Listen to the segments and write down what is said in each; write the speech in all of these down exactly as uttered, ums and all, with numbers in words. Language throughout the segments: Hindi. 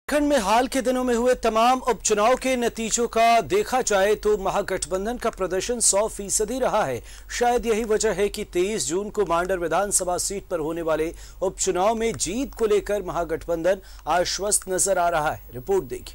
झारखंड में हाल के दिनों में हुए तमाम उपचुनाव के नतीजों का देखा जाए तो महागठबंधन का प्रदर्शन सौ फीसदी रहा है। शायद यही वजह है कि तेईस जून को मांडर विधानसभा सीट पर होने वाले उपचुनाव में जीत को लेकर महागठबंधन आश्वस्त नजर आ रहा है। रिपोर्ट देखिए।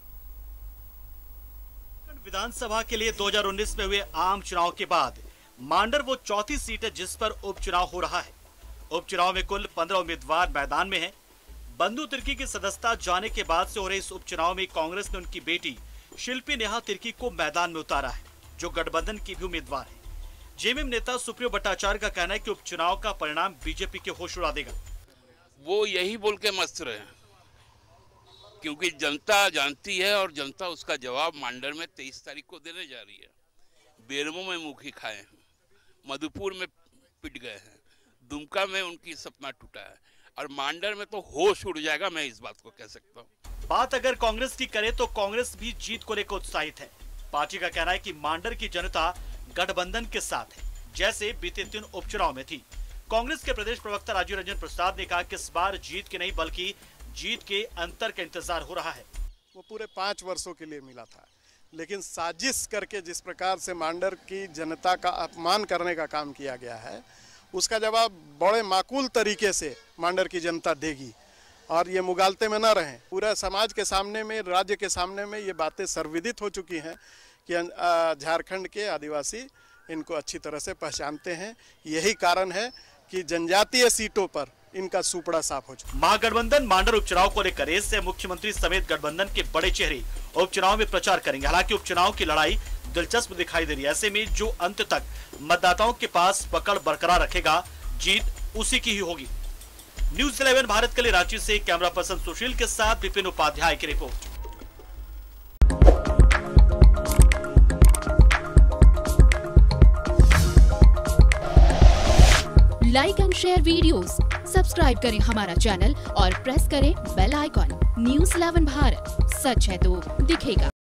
विधानसभा के लिए दो हज़ार उन्नीस में हुए आम चुनाव के बाद मांडर वो चौथी सीट है जिस पर उपचुनाव हो रहा है। उपचुनाव में कुल पंद्रह उम्मीदवार मैदान में हैं। बंधु तिर्की की सदस्यता जाने के बाद से हो रहे इस उपचुनाव में कांग्रेस ने उनकी बेटी शिल्पी नेहा तिर्की को मैदान में उतारा है, जो गठबंधन की भी उम्मीदवार है। जेएमएम नेता सुप्रियो भट्टाचार्य का कहना है कि उपचुनाव का परिणाम बीजेपी के होश उड़ा देगा। वो यही बोल के मस्त रहे, क्योंकि जनता जानती है और जनता उसका जवाब मांडर में तेईस तारीख को देने जा रही है। बेरमो में मुखी खाए हैं, मधुपुर में पिट गए हैं, दुमका में उनकी सपना टूटा है और मांडर में तो होश उड़ जाएगा। मैं इस बात को कह सकता हूँ। बात अगर कांग्रेस की करे तो कांग्रेस भी जीत को लेकर उत्साहित है। पार्टी का कहना है कि मांडर की जनता गठबंधन के साथ है, जैसे बीते दिन उपचुनाव में थी। कांग्रेस के प्रदेश प्रवक्ता राजीव रंजन प्रसाद ने कहा कि इस बार जीत के नहीं बल्कि जीत के अंतर का इंतजार हो रहा है। वो पूरे पांच वर्षों के लिए मिला था, लेकिन साजिश करके जिस प्रकार से मांडर की जनता का अपमान करने का काम किया गया है, उसका जवाब बड़े माकूल तरीके से मांडर की जनता देगी और ये मुगालते में न रहें। पूरा समाज के सामने में, राज्य के सामने में ये बातें सर्वविदित हो चुकी हैं कि झारखंड के आदिवासी इनको अच्छी तरह से पहचानते हैं। यही कारण है कि जनजातीय सीटों पर इनका सुपड़ा साफ हो चुका। महागठबंधन मांडर उपचुनाव को लेकर इससे मुख्यमंत्री समेत गठबंधन के बड़े चेहरे उपचुनाव में प्रचार करेंगे। हालांकि उपचुनाव की लड़ाई दिलचस्प दिखाई दे रही है। ऐसे में जो अंत तक मतदाताओं के पास पकड़ बरकरार रखेगा, जीत उसी की ही होगी। न्यूज़ इलेवन भारत के लिए रांची से कैमरा पर्सन सुशील के साथ विपिन उपाध्याय की report. Like and share videos, subscribe करें हमारा चैनल और प्रेस करें bell icon. News eleven Bharat, सच है तो दिखेगा।